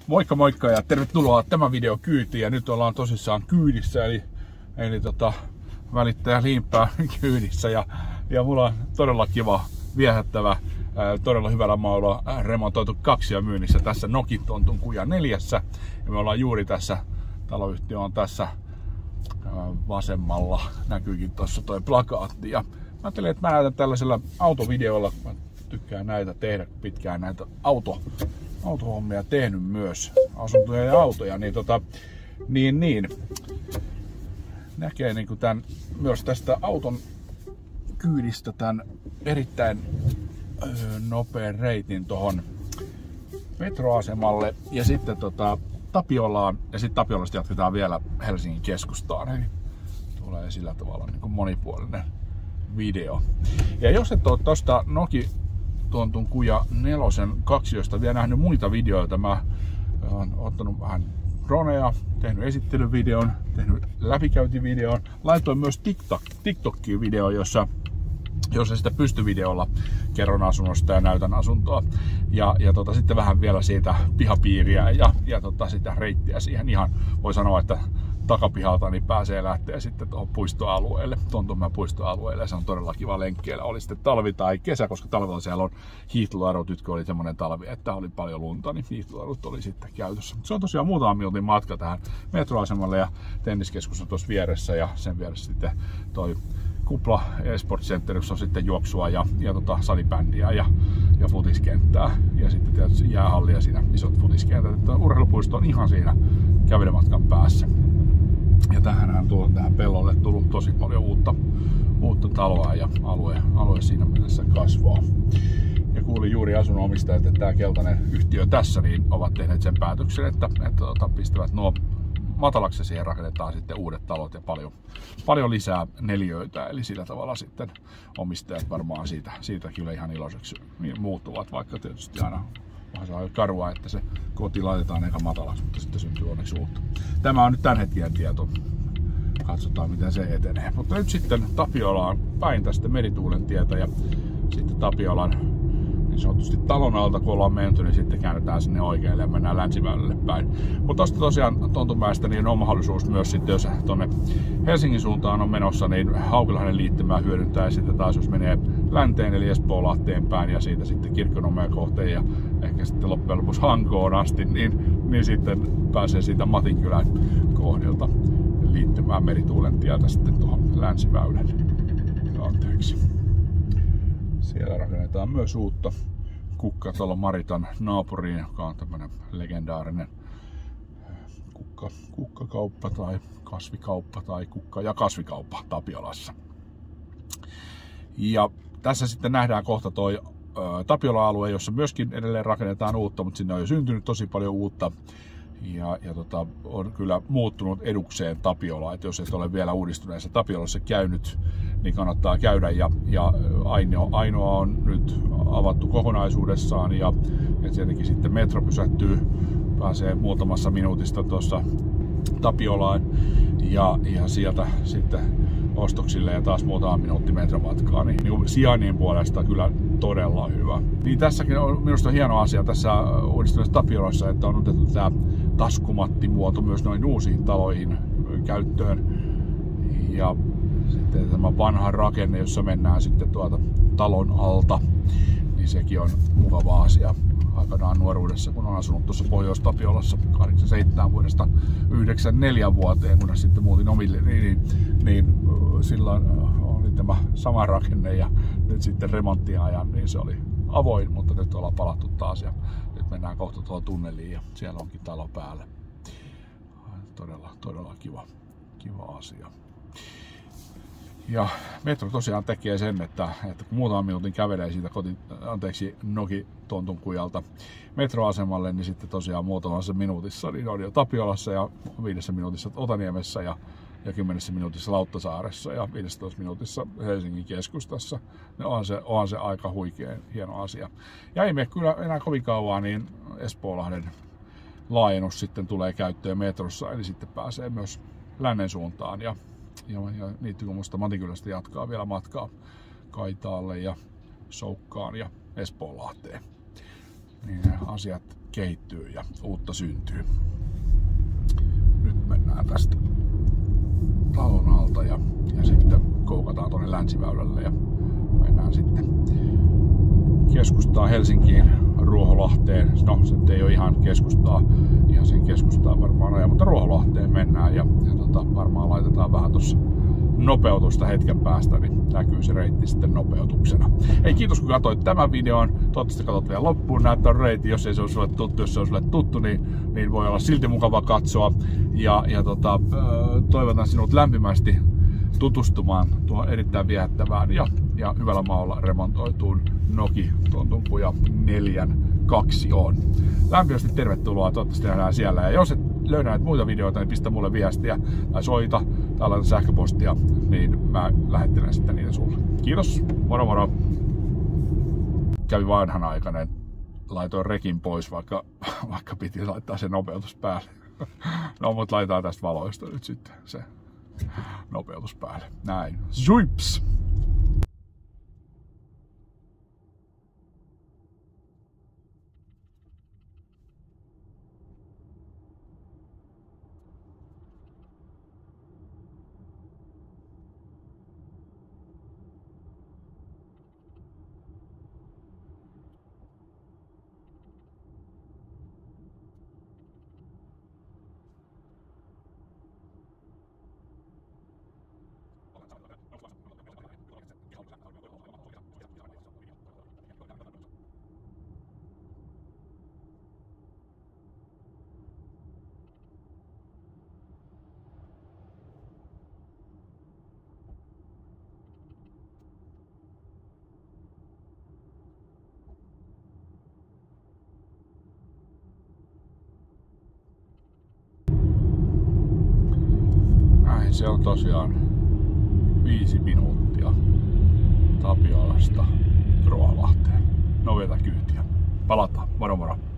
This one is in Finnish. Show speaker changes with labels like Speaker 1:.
Speaker 1: Moikka moikka ja tervetuloa tämän video kyytiin. Ja nyt ollaan tosissaan kyydissä, eli välittäjä Limpää kyydissä. Ja mulla on todella kiva, viehättävä, todella hyvällä maulla remontoitu kaksia myynnissä tässä Nokitontun kuja 4. Ja me ollaan juuri tässä, taloyhtiö on tässä vasemmalla, näkyykin tuossa toi plakaatti. Ja mä ajattelin, että mä näytän tällaisella autovideolla, mä tykkään näitä tehdä pitkään, näitä autohommia tehnyt myös, asuntoja ja autoja, niin näkee niinku tän, myös tästä auton kyydistä tän erittäin nopean reitin tohon metroasemalle ja sitten Tapiolaan, ja sitten Tapiolasta jatketaan vielä Helsingin keskustaan, eli tulee sillä tavalla niin kuin monipuolinen video. Ja jos et ole tosta Nokitontun kuja 4 kaksiosta vielä nähnyt muita videoita, mä oon ottanut vähän droneja, tehnyt esittelyvideon, tehnyt läpikäyntivideon, laitoin myös TikTokkiin video, jossa sitä pystyvideolla kerron asunnosta ja näytän asuntoa. Ja sitten vähän vielä siitä pihapiiriä ja sitä reittiä siihen. Ihan voi sanoa, että takapihalta niin pääsee lähteä sitten tuohon puistoalueelle, Tontunmäen puistoalueelle. Se on todella kiva lenkkeillä. Oli sitten talvi tai kesä, koska talvella siellä on hiihtoladut. Nyt kun oli semmoinen talvi, että oli paljon lunta, niin hiihtoladut oli sitten käytössä. Se on tosiaan muutaman minuutin matka tähän metroasemalle ja tenniskeskus on tuossa vieressä ja sen vieressä sitten toi Kupla eSport Center, jossa on sitten juoksua ja salibändiä ja futiskenttää. Ja sitten tietysti jäähalli ja siinä isot futiskentät. Urheilupuisto on ihan siinä kävelymatkan päässä. Ja tähän pellolle tullut tosi paljon uutta taloa ja alue siinä mielessä kasvaa. Ja kuulin juuri asunnonomistajat, että tämä keltainen yhtiö tässä niin ovat tehneet sen päätöksen, että pistävät nuo matalaksi ja siihen rakennetaan sitten uudet talot ja paljon lisää neliöitä, eli sillä tavalla sitten omistajat varmaan siitä kyllä ihan iloiseksi muuttuvat, vaikka tietysti aina vähän saa karua, että se koti laitetaan eka matalaksi, mutta sitten syntyy onneksi uutta. Tämä on nyt tämän hetken tieto. Katsotaan miten se etenee. Mutta nyt sitten Tapiolaan päin tästä Merituulen tietä ja sitten Tapiolan niin sanotusti talon alta, kun ollaan menty, niin sitten käännetään sinne oikealle ja mennään Länsiväylälle päin. Mutta tosta tosiaan Tontunmäestä niin on mahdollisuus myös sitten, jos tonne Helsingin suuntaan on menossa, niin Haukilahden liittymää hyödyntää ja sitten taas jos menee länteen eli Espoonlahteen päin ja siitä sitten Kirkkonummea kohteen ja ehkä sitten loppujen lopuksi Hankoon asti, niin sitten pääsee siitä Matinkylän kohdilta liittymään Merituulen tietä sitten tuohon Länsiväylälle. Anteeksi. Siellä rakennetaan myös uutta Kukkatalo Maritan naapuriin, joka on tämmöinen legendaarinen kukkakauppa tai kasvikauppa tai kukka- ja kasvikauppa Tapiolassa. Ja tässä sitten nähdään kohta toi Tapiola-alue, jossa myöskin edelleen rakennetaan uutta, mutta sinne on jo syntynyt tosi paljon uutta. Ja on kyllä muuttunut edukseen Tapiola, että jos et ole vielä uudistuneessa Tapiolassa käynyt, niin kannattaa käydä. Ja ainoa on nyt avattu kokonaisuudessaan ja tietenkin sitten metro pysähtyy, pääsee muutamassa minuutista tuossa Tapiolaan ja sieltä sitten ostoksille ja taas muutama minuutti metromatkaa, niin sijainnin puolesta kyllä todella hyvä. Niin tässäkin on minusta hieno asia tässä uudistuneessa Tapiolassa, että on otettu tämä taskumattimuoto myös noin uusiin taloihin käyttöön. Ja sitten tämä vanha rakenne, jossa mennään sitten tuolta talon alta, niin sekin on mukava asia. Aikanaan nuoruudessa, kun on asunut tuossa Pohjois-Tapiolassa 87 vuodesta 94 vuoteen, kun sitten muutin omille, niin silloin oli tämä sama rakenne ja nyt sitten remonttiajan, niin se oli avoin, mutta nyt ollaan palattu taas ja nyt mennään kohta tuohon tunneliin ja siellä onkin talo päällä. Todella kiva asia. Ja metro tosiaan tekee sen, että kun muutaman minuutin kävelee siitä Nokitontun kujalta metroasemalle, niin sitten tosiaan muutamassa minuutissa niin on jo Tapiolassa ja 5 minuutissa Otaniemessä ja 10 minuutissa Lauttasaaressa ja 15 minuutissa Helsingin keskustassa. Onhan se aika huikein hieno asia. Ja ei mene kyllä enää kovin kauan, niin Espoonlahden laajennus sitten tulee käyttöön metrossa, eli sitten pääsee myös lännen suuntaan. Ja Niittykummusta Matinkylästä jatkaa vielä matkaa Kaitaalle ja Soukkaan ja Espoonlahteen. niin ne asiat kehittyy ja uutta syntyy. Nyt mennään tästä talon alta ja sitten koukataan tuonne Länsiväylälle ja mennään sitten keskustaan Helsinkiin, Ruoholahteen. No, se ei ole ihan keskustaa, ihan sen keskustaa varmaan ajan, mutta Ruoholahteen mennään ja varmaan laitetaan vähän tuossa nopeutusta hetken päästä, niin näkyy se reitti sitten nopeutuksena. Hei, kiitos kun katsoit tämän videon. Toivottavasti katsot vielä loppuun näyttää reitti, jos ei se ole sulle tuttu. Jos se on sulle tuttu, niin voi olla silti mukava katsoa. Ja toivotan sinut lämpimästi tutustumaan tuohon erittäin viehättävään ja hyvällä maalla remontoituun Noki Tuntumpuja 4.2 on. Lämpimästi tervetuloa, toivottavasti nähdään siellä. Ja jos et löydä näitä muita videoita, niin pistä mulle viestiä tai soita tai laita sähköpostia, niin mä lähettelen sitten niitä sulle. Kiitos, moro moro! Kävi vanhanaikainen, laitoin rekin pois, vaikka piti laittaa se nopeutus päälle. No, mutta laitetaan tästä valoista nyt sitten se nopeutus päälle. Näin. Zuips! Se on tosiaan 5 minuuttia Tapiolasta Ruoholahteen. Nopeata kyytiä. Palataan. Moro moro.